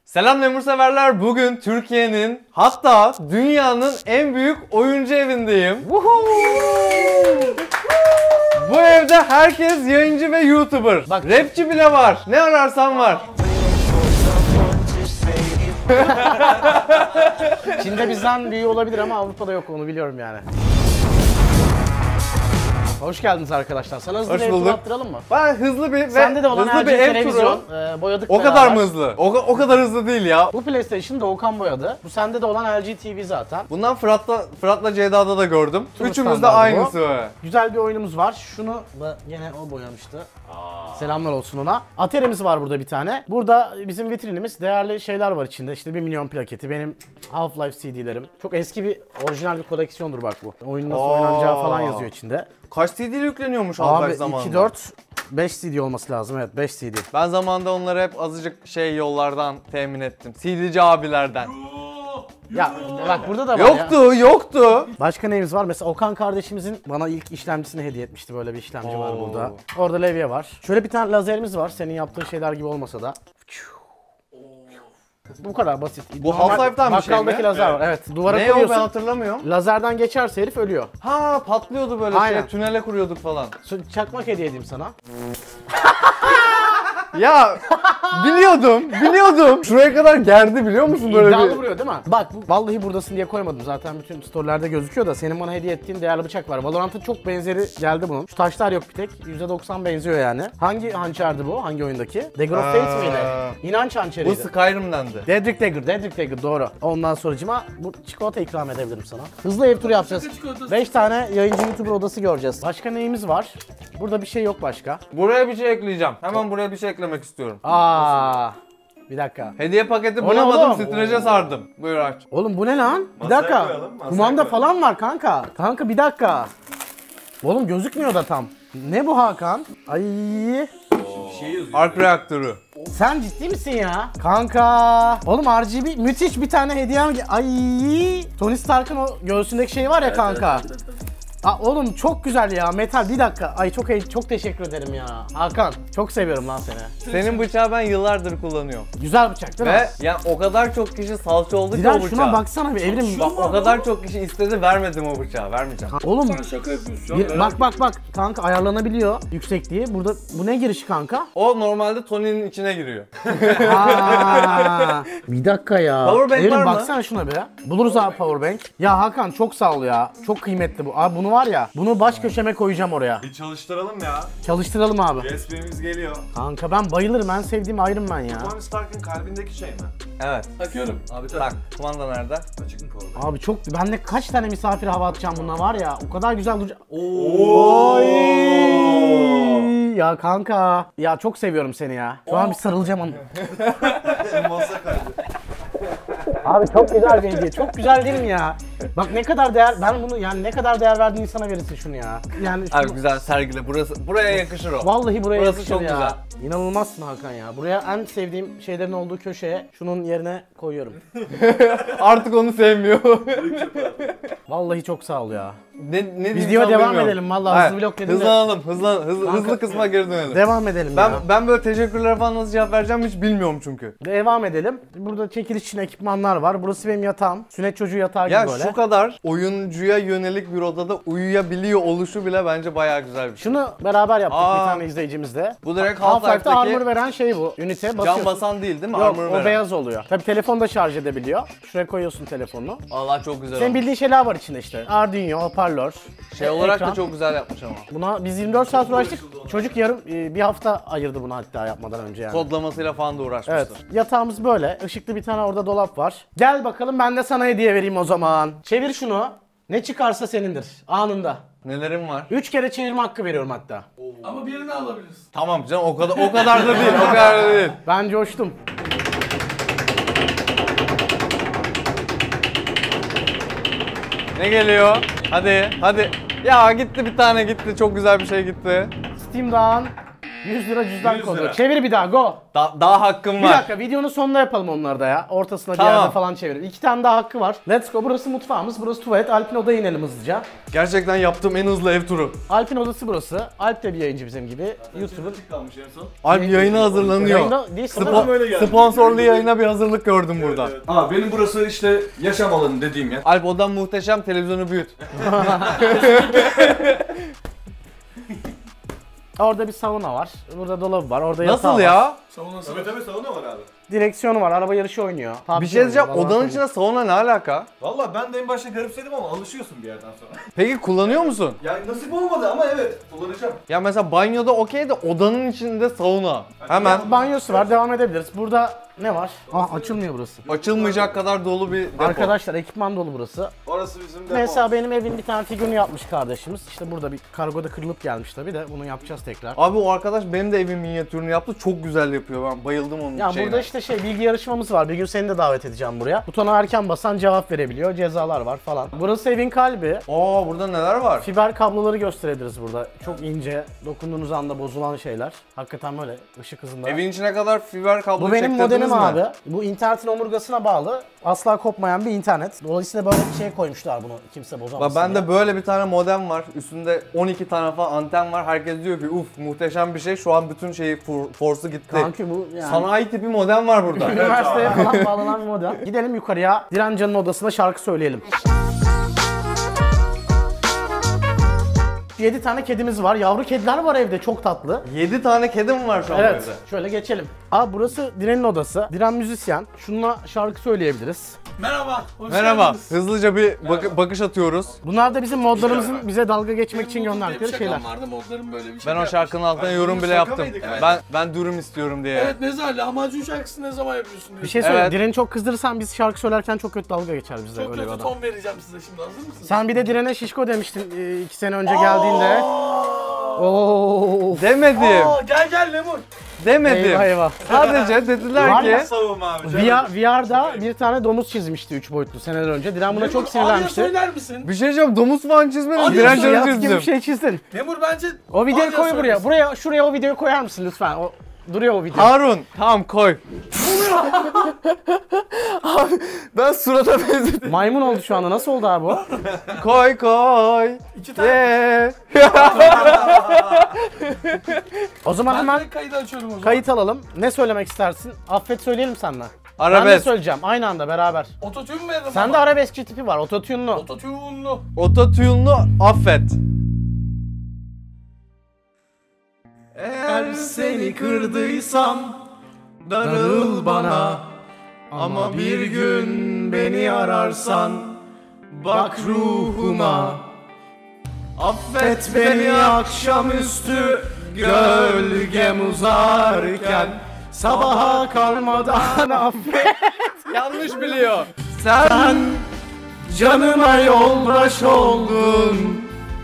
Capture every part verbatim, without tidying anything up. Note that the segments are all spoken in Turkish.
Selam Lemur severler. Bugün Türkiye'nin hatta dünyanın en büyük oyuncu evindeyim. Bu evde herkes yayıncı ve YouTuber. Bak rapçi bile var. Ne ararsan var. Çin'de bizden büyüğü olabilir ama Avrupa'da yok, onu biliyorum yani. Hoş geldiniz arkadaşlar. Sana hızlı Hoş bir ev turu bulduk. attıralım mı? Ben hızlı bir ve Sende de olan hızlı L bir G ev televizyon, turu. e, boyadık O beraber. kadar mı hızlı? O, o kadar hızlı değil ya. Bu PlayStation Doğukan boyadı. Bu sende de olan L G T V zaten. Bundan Fırat'la Fırat'la Ceyda'da da gördüm. Tüm Üçümüz de standardı bu. aynısı. Güzel bir oyunumuz var. Şunu da yine o boyamıştı. Aa. Selamlar olsun ona. Atari'miz var burada bir tane. Burada bizim vitrinimiz, değerli şeyler var içinde. İşte bir milyon plaketi, benim Half-Life C D'lerim. Çok eski bir, orijinal bir koleksiyondur bak bu. Oyunun nasıl Aa. oynanacağı falan yazıyor içinde. Kaç C D'li yükleniyormuş Abi Half-Life zamanında? iki, dört, beş C D olması lazım, evet beş C D. Ben zamanında onları hep azıcık şey yollardan temin ettim. C D'ci abilerden. Ya bak burada da var Yoktu, ya. yoktu. Başka neyimiz var? Mesela Okan kardeşimizin bana ilk işlemcisini hediye etmişti. Böyle bir işlemci Oo. var burada. Orada levye var. Şöyle bir tane lazerimiz var. Senin yaptığın şeyler gibi olmasa da. Bu kadar basit. Bu Half-Life'dan bir şey mi? Bakkaldaki lazer var. Evet. Duvara Ne o, ben koyuyorsun. hatırlamıyorum. Lazerden geçerse herif ölüyor. Ha, patlıyordu böyle Aynen. şey, tünele kuruyorduk falan. Çakmak hediye edeyim sana. Ya biliyordum, biliyordum. Şuraya kadar gerdi, biliyor musun böyle İddialı bir? vuruyor değil mi? Bak bu, vallahi buradasın diye koymadım. Zaten bütün storylerde gözüküyor da senin bana hediye ettiğin değerli bıçak var. Valorant'ın çok benzeri geldi bunun. Şu taşlar yok bir tek. yüzde doksan benziyor yani. Hangi hançerdi bu? Hangi oyundaki? Dagger of Fate Aa. miydi? İnanç Bu hançeriydi. Skyrim'dendi. Dedrick Dagger, Dedrick Dagger doğru. Ondan sonracıma bu çikolata ikram edebilirim sana. Hızlı ev turu yapacağız. beş tane yayıncı YouTuber odası göreceğiz. Başka neyimiz var? Burada bir şey yok başka. Buraya bir şey ekleyeceğim. Hemen buraya bir şey eklemek istiyorum. Aa, bir dakika. Hediye paketi O ne bulamadım, oğlum? strece sardım. Buyur aç. Oğlum bu ne lan? Bir Masaya dakika. koyalım, masaya Kumanda koyalım. falan var kanka. Kanka bir dakika. Oğlum gözükmüyor da tam. Ne bu Hakan? Ay. Ark reaktörü. Sen ciddi misin ya? Kanka. Oğlum R G B müthiş bir tane hediyem. Ay. Tony Stark'ın o göğsündeki şey var ya kanka. Aa, oğlum çok güzel ya, metal. Bir dakika. Ay çok iyi, çok teşekkür ederim ya. Hakan çok seviyorum lan seni. Senin bıçağı ben yıllardır kullanıyorum. Güzel bıçak değil mi? Ve yani o kadar çok kişi salça oldu ki o Dilan bıçağa. şuna baksana bir evrim. Bak, o kadar çok kişi istedi, vermedim o bıçağı, vermeyeceğim. Oğlum Şaka yapıyorsun bir- bak bak bak kanka, ayarlanabiliyor yüksekliği. Burada bu ne girişi kanka? O normalde Tony'nin içine giriyor. Aa, bir dakika ya. Powerbank Evrim var mı? baksana şuna be. Buluruz abi powerbank. Ya Hakan çok sağ ol ya. Çok kıymetli bu. Abi bunu var ya, bunu baş köşeme koyacağım oraya. Bir çalıştıralım ya. Çalıştıralım abi. U S B'miz geliyor. Kanka ben bayılırım. En sevdiğim Iron Man ya. Tony Stark'ın kalbindeki şey mi? Evet. Takıyorum. Abi tak. Bak, kumanda nerede? Açık mı powerbank? Abi çok, ben de kaç tane misafir hava atacağım buna var ya. O kadar güzel duracak. Oo. Ya kanka. Ya çok seviyorum seni ya. Şu an bir sarılacağım onu. Masa kaydı. Abi çok güzel bir hediye. Çok güzel değil mi ya? Bak ne kadar değer, ben bunu yani ne kadar değer verdiğin insana verirsin şunu ya. Yani şunu, Abi güzel sergile. Burası buraya yakışır o. vallahi buraya Burası yakışır çok ya. güzel. İnanılmazsın Hakan ya. Buraya en sevdiğim şeylerin olduğu köşeye şunun yerine koyuyorum. Artık onu sevmiyor. Vallahi çok sağ ol ya. ne ne diyeyim Videoya tam devam bilmiyorum. edelim vallahi, Hayır, hızlı vlog dedim de. Hızlanalım, hızlan, hızlı, Kanka- hızlı kısma geri dönelim. Devam edelim Ben ya. ben böyle teşekkürlere falan nasıl cevap vereceğim hiç bilmiyorum çünkü. Devam edelim. Burada çekiliş için ekipmanlar var. Burası benim yatağım. Sünnet çocuğu yatağı gibi Ya böyle. şu kadar oyuncuya yönelik bir odada uyuyabiliyor oluşu bile bence bayağı güzel bir şey. Şunu beraber yaptık Aa. bir tane izleyicimizde. Bu direkt Half-Life'da Half-Life'daki armor veren şey bu. Ünite can basıyorsun. basan değil değil mi? Yok, Armor o veren. beyaz oluyor. Tabii telefon da şarj edebiliyor. Şuraya koyuyorsun telefonunu. Allah çok güzel Senin olmuş. bildiğin şeyler var içinde işte. Arduino, hoparlör. Şey olarak ekran. da çok güzel yapmış ama. Buna biz yirmi dört saat uğraştık. Çocuk yarım e, bir hafta ayırdı bunu hatta yapmadan önce yani. Kodlamasıyla falan da Evet. uğraşmıştır. Yatağımız böyle. Işıklı bir tane orada dolap var. Gel bakalım ben de sana hediye vereyim o zaman. Çevir şunu. Ne çıkarsa senindir. Anında. Nelerim var? Üç kere çevirme hakkı veriyorum hatta. Ama birini alabiliriz. Tamam canım, o kadar o kadar da değil, o kadar da değil. Ben coştum. Ne geliyor? Hadi, hadi. Ya gitti bir tane gitti, çok güzel bir şey gitti. Steam'dan yüz lira cüzdan yüz kodu. lira. Çevir bir daha go. Da- daha hakkım Bir var. dakika videonun sonunda yapalım onları da ya. Ortasına Tamam. bir yerde falan çevirelim. İki tane daha hakkı var. Let's go. Burası mutfağımız. Burası tuvalet. Alp'in odaya inelim hızlıca. Gerçekten yaptığım en hızlı ev turu. Alp'in odası burası. Alp de bir yayıncı bizim gibi. YouTube'un Açık kalmış en son. Alp yayına hazırlanıyor. Yayında değil, Spo- sanırım böyle geldi. sponsorlu yayına bir hazırlık gördüm burada. Evet. Aa benim burası işte yaşam alanı dediğim yer. Alp odan muhteşem, televizyonu büyüt. Orada bir sauna var. Burada dolabı var. Orada yatağı Nasıl var. ya? Savunası. Tabii tabii sauna var abi. Direksiyonu var. Araba yarışı oynuyor. Bir P U B G şey diyeceğim, oynuyor, odanın Valorant içinde sauna ne alaka? Valla ben de en başta garipsedim ama alışıyorsun bir yerden sonra. Peki kullanıyor musun? Yani nasip olmadı ama evet kullanacağım. Ya mesela banyoda okey de odanın içinde sauna. Hemen oynuyor. Banyosu var. Devam edebiliriz. Burada ne var? Ah açılmıyor burası. açılmayacak kadar dolu bir depo. Arkadaşlar ekipman dolu burası. Orası bizim depo. Mesela benim evin bir tane figürünü yapmış kardeşimiz. İşte burada bir kargoda kırılıp gelmiş tabii de bunu yapacağız tekrar. Abi o arkadaş benim de evin minyatürünü yaptı. Çok güzel yapıyor. Ben bayıldım onun Ya şeyine. burada işte şey bilgi yarışmamız var. Bir gün seni de davet edeceğim buraya. Butona erken basan cevap verebiliyor. Cezalar var falan. Burası evin kalbi. Aa burada neler var? Fiber kabloları gösterebiliriz burada. Çok ince, dokunduğunuz anda bozulan şeyler. Hakikaten böyle ışık hızında. Evin içine kadar fiber kablo Bu benim çektirdiniz modelim mi? abi. Bu internetin omurgasına bağlı. Asla kopmayan bir internet. Dolayısıyla böyle bir şey koymuşlar bunu kimse Bak bozamasın bende diye. böyle bir tane modem var. Üstünde on iki tane falan anten var. Herkes diyor ki uf muhteşem bir şey. Şu an bütün şeyi for- force'u gitti. Kanki bu yani. Sanayi tipi modem var burada. Üniversiteye falan bağlanan bir model. Gidelim yukarıya. Direncan'ın odasında şarkı söyleyelim. yedi tane kedimiz var. Yavru kediler var evde. Çok tatlı. yedi tane kedim var şu an Evet. evde. Şöyle geçelim. Aa burası Diren'in odası. Diren müzisyen. Şununla şarkı söyleyebiliriz. Merhaba. Hoş Merhaba. geldiniz. Hızlıca bir bak- bakış atıyoruz. Bunlar da bizim modlarımızın bize dalga geçmek için gönderdikleri şeyler. vardı modların böyle bir şey. Ben o şarkının altına Ay, yorum bu bile şaka yaptım. mıydı kanka? Ben ben dürüm istiyorum diye. Evet ne zaman lahmacun şarkısı ne zaman yapıyorsun diye. Bir şey söyle. Evet. Diren'i çok kızdırırsan biz şarkı söylerken çok kötü dalga geçer bize Çok öyle bir kötü adam. ton vereceğim size şimdi, hazır mısınız? Sen bir de Diren'e şişko demiştin e, iki sene önce geldiğinde. Oo. Demedim. Aa, gel gel Lemur. Demedim. Eyvah eyvah. Sadece dediler Var ya- ki Savunma abi. V R, V R'da bir tane domuz çizmişti üç boyutlu seneler önce. Diren buna çok Arya sinirlenmişti. söyler misin? bir şey diyeceğim, domuz falan çizmedim. Abi, Direnç ya, Yat çizdim. gibi bir şey çizdin. Lemur bence O videoyu Arya koy buraya. söylesin. Buraya şuraya o videoyu koyar mısın lütfen? O duruyor o video. Harun, tamam koy. Abi ben surata benzedim. Maymun oldu şu anda. Nasıl oldu abi o? Koy koy. İki tane. Yeah. O zaman Ben hemen direkt kaydı açıyorum o zaman. kayıt alalım. Ne söylemek istersin? Affet söyleyelim seninle. Ben de Arabesk. söyleyeceğim. Aynı anda beraber. Ototune mi veririm Sende ama? arabeskçi tipi var. Ototune'lu. Ototune'lu. Ototune'lu affet. Eğer seni kırdıysam darıl bana. Ama bir gün beni ararsan bak ruhuma. Affet beni akşamüstü gölgem uzarken. Sabaha kalmadan affet. Yanlış biliyor. Sen canıma yoldaş oldun.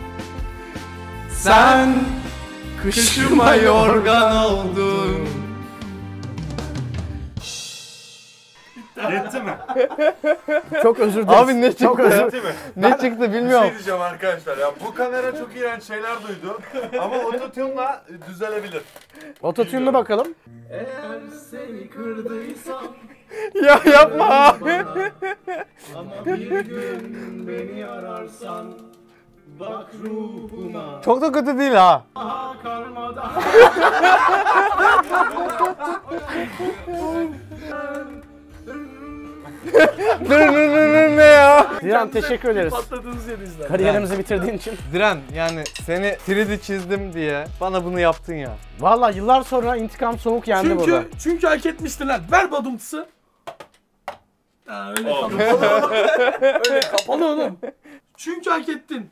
Sen kışıma yorgan oldun. Yetti mi? Çok özür dileriz. Abi ne çıktı? Çok özür Yetti mi? Ne çıktı Bir bilmiyorum. şey diyeceğim arkadaşlar ya, bu kamera çok iğrenç şeyler duydu ama ototune'la düzelebilir. Ototune'lu bakalım. Eğer seni kırdıysam Ya yapma abi. ama bir gün beni ararsan bak ruhuma. Çok da kötü değil ha. Kalmadan Dur dur dur dur ne ya? Diren teşekkür ederiz. Patladığınız yerinizden. Kariyerimizi bitirdiğin için. Diren yani seni üç D çizdim diye bana bunu yaptın ya. Vallahi yıllar sonra intikam soğuk yendi burada. Çünkü, çünkü hak etmiştin lan. Ver badumtısı. Ha, öyle kapalı. Öyle kapalı oğlum. Çünkü hak ettin.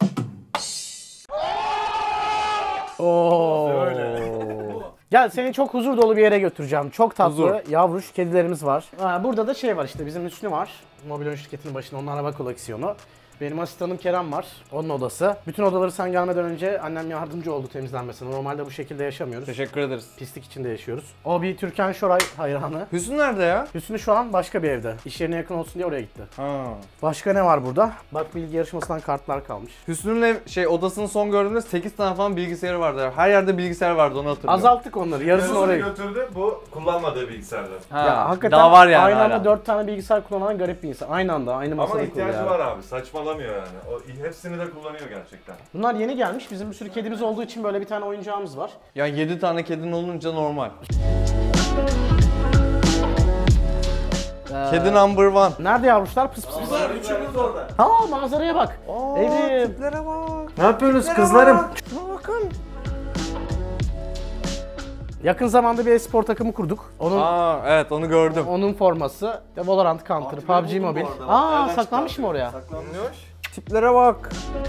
Oo. Gel seni çok huzur dolu bir yere götüreceğim. Çok tatlı Huzur. yavruş kedilerimiz var. Ha, burada da şey var işte bizim Hüsnü var. Mobil oyun şirketinin başında onun araba koleksiyonu. Benim asistanım Kerem var. Onun odası. Bütün odaları sen gelmeden önce annem yardımcı oldu temizlenmesine. Normalde bu şekilde yaşamıyoruz. Teşekkür ederiz. Pislik içinde yaşıyoruz. O bir Türkan Şoray hayranı. Hüsnü nerede ya? Hüsnü şu an başka bir evde. İş yerine yakın olsun diye oraya gitti. Ha. Başka ne var burada? Bak bilgi yarışmasından kartlar kalmış. Hüsnü'nün ev, şey odasını son gördüğümde sekiz tane falan bilgisayarı vardı. Her yerde bilgisayar vardı, onu hatırlıyorum. Azalttık onları. Yarısını Yarısını oraya. götürdü. Bu kullanmadığı bilgisayarlar. Ha, Ya hakikaten daha var yani aynı hala. anda dört tane bilgisayar kullanan garip bir insan. Aynı anda aynı masada Ama ihtiyacı kuruyor var yani. abi. Saçmalamıyor yani. O hepsini de kullanıyor gerçekten. Bunlar yeni gelmiş. Bizim bir sürü kedimiz olduğu için böyle bir tane oyuncağımız var. Ya yedi tane kedin olunca normal. Ee, Kedi number one. Nerede yavruşlar? Pıs pıs pıs. Bunlar üçümüz orada. Ha manzaraya bak. Evrim. Tiplere bak. Ne yapıyorsunuz kızlarım? Şuna bakın. Yakın zamanda bir e-spor takımı kurduk. Onun Aa evet, onu gördüm. onun forması de Valorant, Counter, P U B G buldum Mobile. bu arada. Aa Nereden saklanmış mı oraya? Saklanmış. Tiplere bak.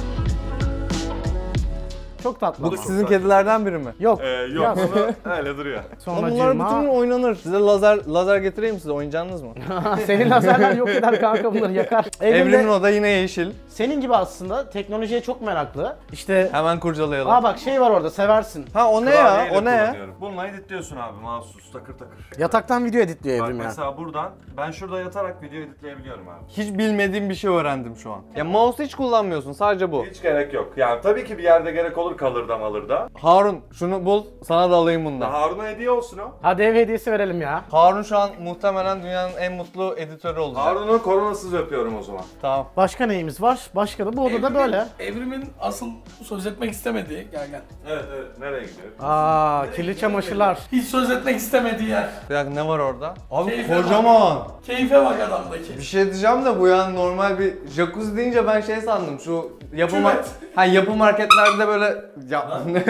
Çok tatlı. Bu ama. sizin kedilerden biri mi? Yok. Ee, Ya, yok bunu öyle duruyor. Lan bunlar Sonracığıma. bütün gün oynanır. Size lazer lazer getireyim size, oynayacaksınız mı? Senin lazerler yok eder kanka, bunları yakar. Evrimin Evrimde oda yine yeşil. senin gibi aslında teknolojiye çok meraklı. İşte Hemen kurcalayalım. aa bak şey var orada, seversin. Ha o ne ya? Klavyeyle O ne ya? kullanıyorum. Bununla editliyorsun abi, mouse'suz takır takır. Yataktan video editliyor Bak Evrim ya. mesela buradan ben şurada yatarak video editleyebiliyorum abi. Hiç bilmediğim bir şey öğrendim şu an. Ya mouse hiç kullanmıyorsun, sadece bu. Hiç gerek yok. Yani tabii ki bir yerde gerek olur kalırda malırda. Harun şunu bul, sana da alayım bundan. Harun'a hediye olsun o. Hadi ev hediyesi verelim ya. Harun şu an muhtemelen dünyanın en mutlu editörü olacak. Harun'u koronasız öpüyorum o zaman. Tamam. Başka neyimiz var? Başka da bu odada Evrimin- böyle. Evrimin asıl söz etmek istemediği, gel gel. Evet evet. Nereye gidiyor? Aa kirli çamaşırlar. Hiç söz etmek istemediği yer. Bir dakika, ne var orada? Abi Keyfe kocaman. Keyfe bak adamdaki. Bir şey diyeceğim de bu yani normal bir jacuzzi deyince ben şey sandım, şu yapı, mar- Küvet. ha, yapı marketlerde böyle ya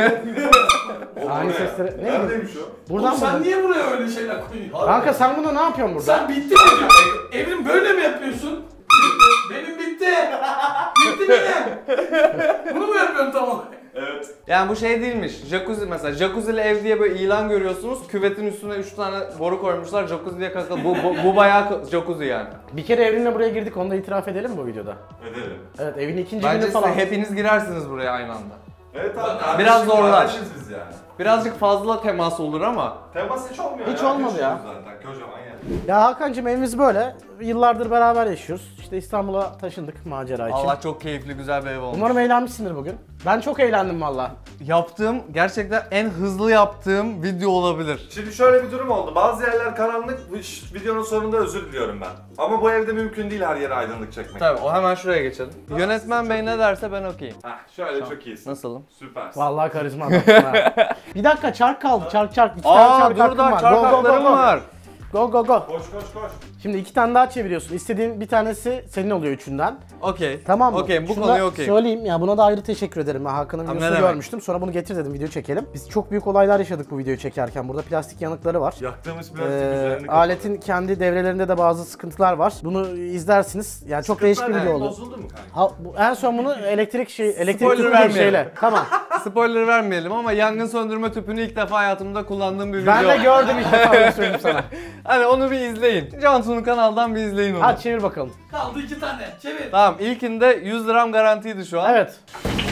Ani sesleri. Ne bileyim. Neredeymiş o? Buradan Oğlum sen mı? niye buraya öyle şeyler koyuyorsun? Kanka sen bunu ne yapıyorsun burada? Sen bitti mi diyorsun? Evrim böyle mi yapıyorsun? Benim bitti. Bitti benim. Bunu mu yapıyorsun tam olarak? Evet. yani bu şey değilmiş. Jacuzzi mesela, jacuzzi'li ev diye böyle ilan görüyorsunuz. Küvetin üstüne üç tane boru koymuşlar. Jacuzzi diye kakal. Bu, bu, bu bayağı ka- jacuzzi yani. Bir kere Evrim'le buraya girdik, onu da itiraf edelim mi bu videoda? Edelim. Evet, evin ikinci Bence günü siz falan. hepiniz girersiniz buraya aynı anda. Evet Biraz abi. Biraz zorlar. Kardeşiz biz yani. Birazcık fazla temas olur ama. Temas hiç olmuyor Hiç ya. olmadı ya. Küçüğüz zaten kocaman yani. Ya Hakan'cığım evimiz böyle. Yıllardır beraber yaşıyoruz. İşte İstanbul'a taşındık macera için. Allah çok keyifli, güzel bir ev olmuş. Umarım eğlenmişsindir bugün. Ben çok eğlendim valla. Yaptığım, gerçekten en hızlı yaptığım video olabilir. Şimdi şöyle bir durum oldu. Bazı yerler karanlık. Bu iş- videonun sonunda özür diliyorum ben. Ama bu evde mümkün değil her yere aydınlık çekmek. Tabii, o hemen şuraya geçelim. Yönetmen bey ne derse ben okeyim. Heh, şöyle çok iyisin. Nasılım? Süpersin. Vallahi karizma adamsın ha. Bir dakika, çark kaldı, çark çark. İki tane Aa çark dur hakkım da var. çark Go, go, go, haklarım go. var. Go go go. Koş koş koş. Şimdi iki tane daha çeviriyorsun. İstediğin bir tanesi senin oluyor üçünden. Okey. Tamam mı? Okey, bu Şunu da konuya okeyim. söyleyeyim ya, buna da ayrı teşekkür ederim. Ben Hakan'ın Abi ne videosunu demek? görmüştüm. Sonra bunu getir dedim, video çekelim. Biz çok büyük olaylar yaşadık bu videoyu çekerken. Burada plastik yanıkları var. Yaktığımız plastik Ee, üzerini kapadı. aletin kendi devrelerinde de bazı sıkıntılar var. Bunu izlersiniz. Yani çok değişik bir Sıkıntılar video ne? oldu. Bozuldu mu kanka? Ha, bu, en son bunu elektrik şey elektrik Spoiler tüpü bir vermeyelim. şeyle. Tamam. Spoiler vermeyelim ama yangın söndürme tüpünü ilk defa hayatımda kullandığım bir video. Ben de gördüm ilk defa, öyle söyleyeyim sana. Hani onu bir izleyin. Cansu'nun kanaldan bir izleyin onu. Hadi çevir bakalım. Kaldı iki tane. Çevir. Tamam, ilkinde yüz liram garantiydi şu an. Evet.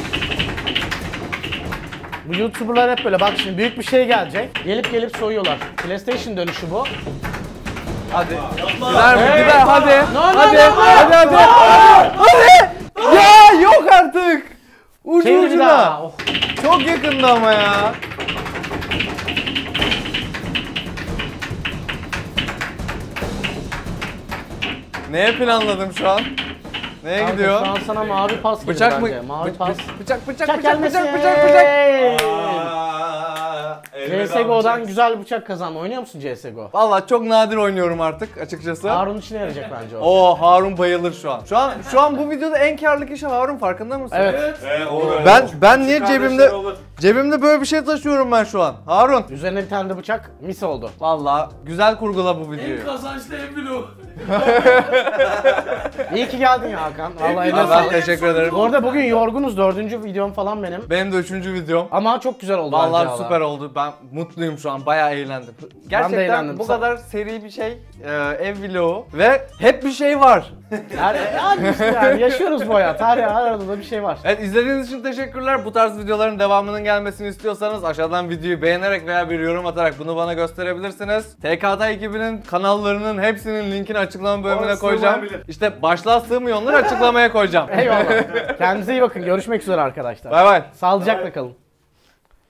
Bu YouTuber'lar hep böyle, bak şimdi büyük bir şey gelecek. Gelip gelip soyuyorlar. PlayStation dönüşü bu. Hadi. Gider mi? Hey, Gider. Hadi. No, no, hadi. no, no. hadi. Hadi. Hadi. Hadi. Ya yok artık. Ucu Çevir bir ucuna. daha. Oh. Çok yakında ama ya. Neye planladım şu an? Neye Kanka, gidiyor? şu an sana mavi pas geliyor Bıçak mı? bence. Mavi Bı- pas. bı- Bıçak bıçak Bıçak bıçak gelmesin. bıçak bıçak bıçak. Aa, elveda C S G O'dan bıçak. güzel bıçak kazanma. Oynuyor musun C S G O? Vallahi çok nadir oynuyorum artık açıkçası. Harun içine yarayacak bence o. Oo, Harun bayılır şu an. Şu an şu an bu videoda en karlı kişi Harun, farkında mısın? Evet. Ee, olur öyle. Ben Küçük ben niye kardeşler cebimde olur. cebimde böyle bir şey taşıyorum ben şu an. Harun. Üzerine bir tane de bıçak mis oldu. Vallahi güzel kurgula bu En videoyu. kazançlı ev vlogu. İyi ki geldin ya Hakan. Vallahi eline Ben sağlık. teşekkür ederim. Bu arada bugün yorgunuz. Dördüncü videom falan benim. Benim de üçüncü videom. Ama çok güzel oldu Vallahi bence süper oldu. Ben mutluyum şu an. Bayağı eğlendim. Ben de Gerçekten eğlendim. bu Sa- kadar seri bir şey, e, ev vlogu ve hep bir şey var. Yani, yani işte yani yaşıyoruz bu hayat. Her her arada da bir şey var. Evet, izlediğiniz için teşekkürler. Bu tarz videoların devamının gelmesini istiyorsanız aşağıdan videoyu beğenerek veya bir yorum atarak bunu bana gösterebilirsiniz. T K T ekibinin kanallarının hepsinin linkini açıklama bölümüne Orası koyacağım. sığmayabilir. İşte başlığa sığmıyor onları açıklamaya koyacağım. Eyvallah. Kendinize iyi bakın. Görüşmek üzere arkadaşlar. Bay bay. Sağlıcakla kalın.